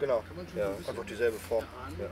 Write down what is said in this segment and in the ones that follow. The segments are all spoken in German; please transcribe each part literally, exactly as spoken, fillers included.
Genau, ja, einfach dieselbe Form. Ja.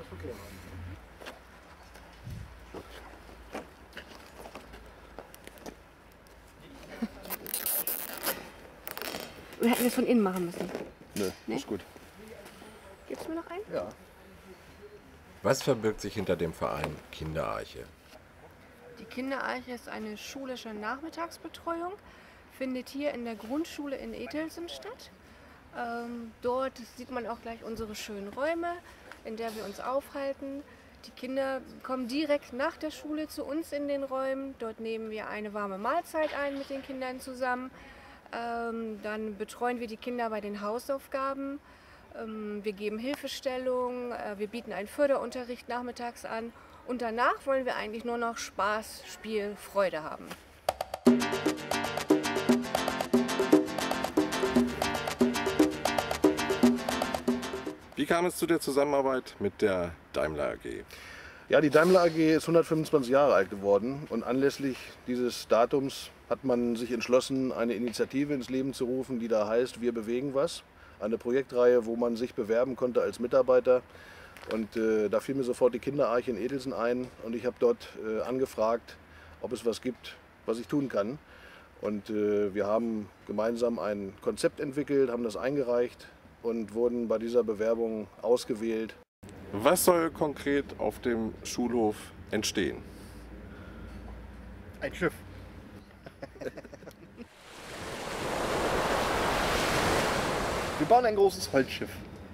Wir hätten es von innen machen müssen. Nö, Nee? ist gut. Gibst du mir noch einen? Ja. Was verbirgt sich hinter dem Verein Kinderarche? Die Kinderarche ist eine schulische Nachmittagsbetreuung, findet hier in der Grundschule in Ethelsen statt. Ähm, dort sieht man auch gleich unsere schönen Räume, in der wir uns aufhalten. Die Kinder kommen direkt nach der Schule zu uns in den Räumen. Dort nehmen wir eine warme Mahlzeit ein mit den Kindern zusammen. Ähm, dann betreuen wir die Kinder bei den Hausaufgaben. Ähm, wir geben Hilfestellung, äh, wir bieten einen Förderunterricht nachmittags an. Und danach wollen wir eigentlich nur noch Spaß, Spiel, Freude haben. Wie kam es zu der Zusammenarbeit mit der Daimler A G? Ja, die Daimler A G ist hundertfünfundzwanzig Jahre alt geworden und anlässlich dieses Datums hat man sich entschlossen, eine Initiative ins Leben zu rufen, die da heißt Wir bewegen was. Eine Projektreihe, wo man sich bewerben konnte als Mitarbeiter. Und äh, da fiel mir sofort die Kinderarche in Ethelsen ein und ich habe dort äh, angefragt, ob es was gibt, was ich tun kann. Und äh, wir haben gemeinsam ein Konzept entwickelt, haben das eingereicht und wurden bei dieser Bewerbung ausgewählt. Was soll konkret auf dem Schulhof entstehen? Ein Schiff. Wir bauen ein großes Holzschiff.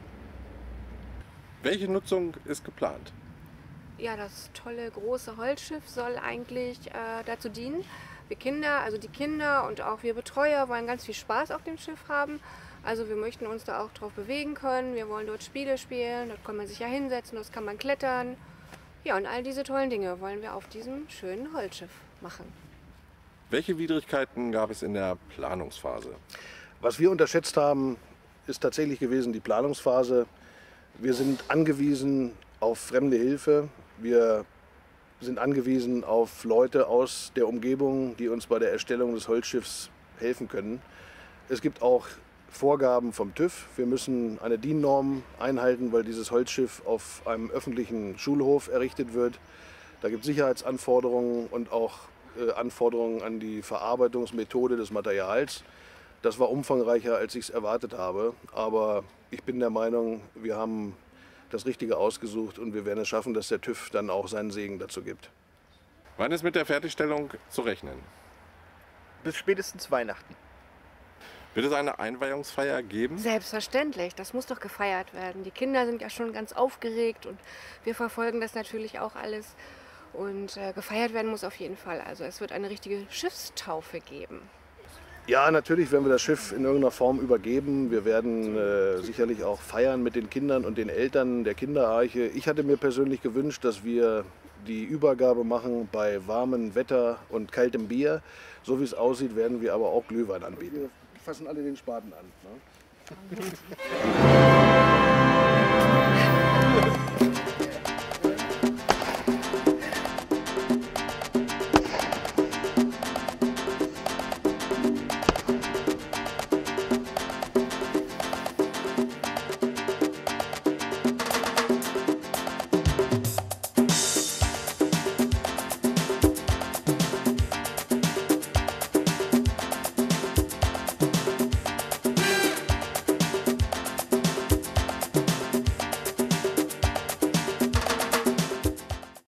Welche Nutzung ist geplant? Ja, das tolle große Holzschiff soll eigentlich äh, dazu dienen. Wir Kinder, also die Kinder und auch wir Betreuer wollen ganz viel Spaß auf dem Schiff haben. Also wir möchten uns da auch drauf bewegen können. Wir wollen dort Spiele spielen, dort kann man sich ja hinsetzen, dort kann man klettern. Ja, und all diese tollen Dinge wollen wir auf diesem schönen Holzschiff machen. Welche Widrigkeiten gab es in der Planungsphase? Was wir unterschätzt haben, ist tatsächlich gewesen die Planungsphase. Wir sind angewiesen auf fremde Hilfe. Wir sind angewiesen auf Leute aus der Umgebung, die uns bei der Erstellung des Holzschiffs helfen können. Es gibt auch Vorgaben vom TÜV. Wir müssen eine D I N-Norm einhalten, weil dieses Holzschiff auf einem öffentlichen Schulhof errichtet wird. Da gibt es Sicherheitsanforderungen und auch äh, Anforderungen an die Verarbeitungsmethode des Materials. Das war umfangreicher, als ich es erwartet habe. Aber ich bin der Meinung, wir haben das Richtige ausgesucht und wir werden es schaffen, dass der TÜV dann auch seinen Segen dazu gibt. Wann ist mit der Fertigstellung zu rechnen? Bis spätestens Weihnachten. Wird es eine Einweihungsfeier geben? Selbstverständlich, das muss doch gefeiert werden. Die Kinder sind ja schon ganz aufgeregt und wir verfolgen das natürlich auch alles. Und äh, gefeiert werden muss auf jeden Fall. Also es wird eine richtige Schiffstaufe geben. Ja, natürlich werden wir das Schiff in irgendeiner Form übergeben. Wir werden äh, sicherlich auch feiern mit den Kindern und den Eltern der Kinderarche. Ich hatte mir persönlich gewünscht, dass wir die Übergabe machen bei warmem Wetter und kaltem Bier. So wie es aussieht, werden wir aber auch Glühwein anbieten. Wir fassen alle den Spaten an. Ne?